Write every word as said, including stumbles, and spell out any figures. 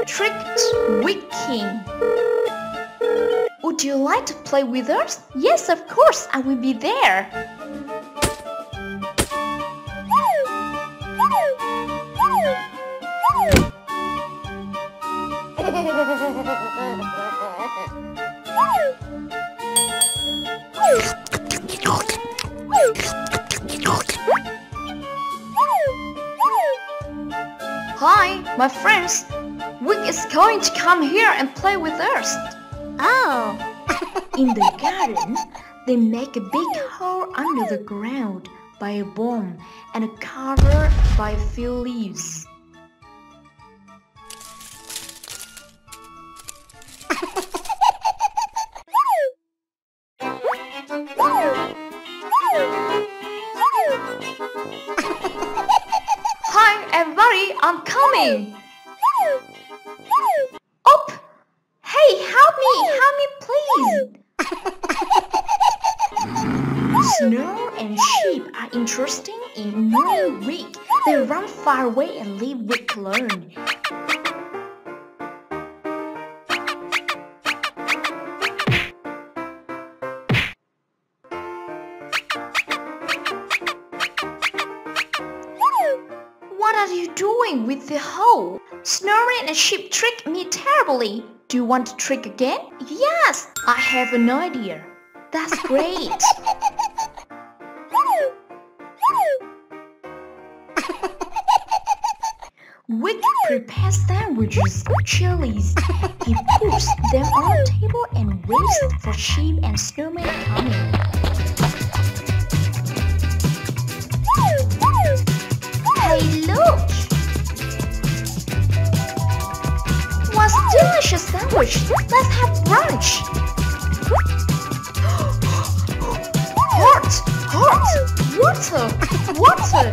tricked with King. Would you like to play with us? Yes, of course, I will be there. Hi, my friends. Wick is going to come here and play with us. Oh. In the garden, they make a big hole under the ground by a bomb and a cover by a few leaves. Hi everybody, I'm coming! Up! Hey, help me! Help me please! Snow and sheep are interesting in knowing Rick. They run far away and leave Rick alone. What are you doing with the hole? Snowy and sheep tricked me terribly. Do you want to trick again? Yes, I have an idea. That's great. Wick prepares sandwiches of chilies. He puts them on the table and waits for sheep and snowman coming. Hey, look! What's delicious sandwich? Let's have brunch! Hot! Hot! Water! Water!